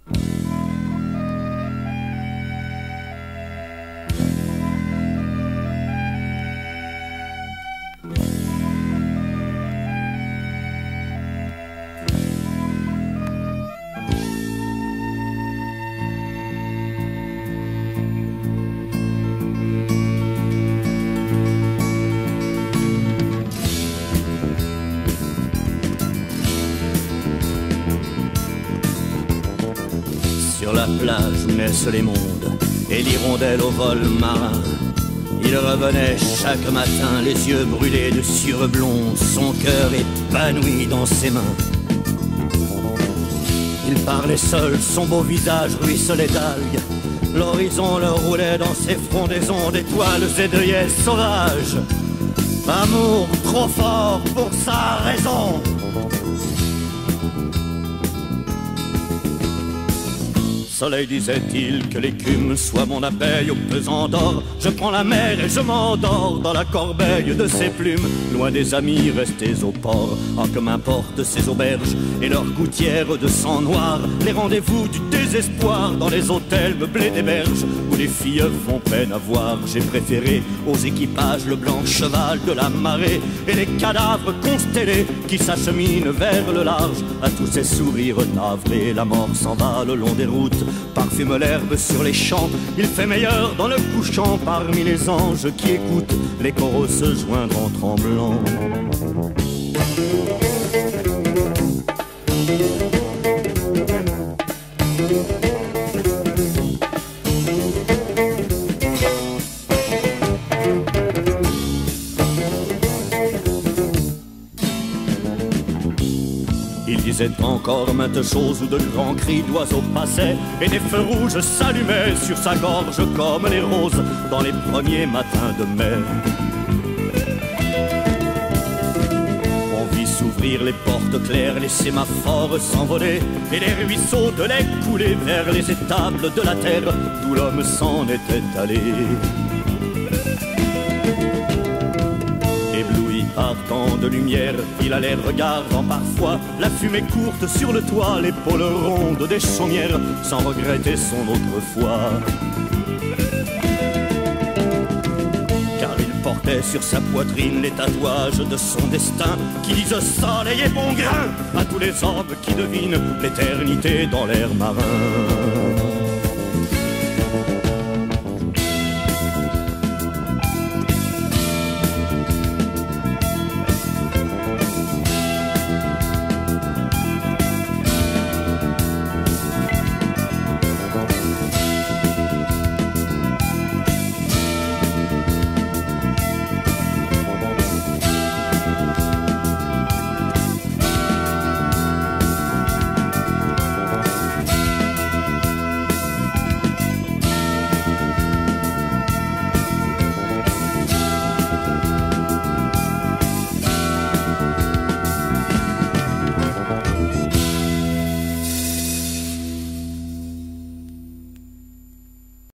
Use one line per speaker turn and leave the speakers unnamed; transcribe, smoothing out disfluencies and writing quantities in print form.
Sur la plage naissent les mondes et l'hirondelle au vol marin. Il revenait chaque matin, les yeux brûlés de sureblond, son cœur épanoui dans ses mains. Il parlait seul, son beau visage ruisselait d'algues. L'horizon le roulait dans ses frondaisons d'étoiles et d'œillets sauvages. Amour trop fort pour sa raison. Soleil, disait-il, que l'écume soit mon abeille au pesant d'or. Je prends la mer et je m'endors dans la corbeille de ses plumes, loin des amis restés au port. Ah, que m'importent ces auberges et leurs gouttières de sang noir, les rendez-vous du désespoir dans les hôtels meublés des berges où les filles font peine à voir. J'ai préféré aux équipages le blanc cheval de la marée et les cadavres constellés qui s'acheminent vers le large. À tous ces sourires navrés, la mort s'en va le long des routes, parfume l'herbe sur les champs. Il fait meilleur dans le couchant parmi les anges qui écoutent les coraux se joindre en tremblant. Il disait encore maintes choses où de grands cris d'oiseaux passaient et des feux rouges s'allumaient sur sa gorge comme les roses dans les premiers matins de mai. On vit s'ouvrir les portes claires, les sémaphores s'envoler et les ruisseaux de lait couler vers les étables de la terre d'où l'homme s'en était allé. Ébloui par tant de lumière, il allait regardant parfois la fumée courte sur le toit, l'épaule ronde des chaumières, sans regretter son autrefois. Car il portait sur sa poitrine les tatouages de son destin qui disent soleil et bon grain à tous les hommes qui devinent l'éternité dans l'air marin.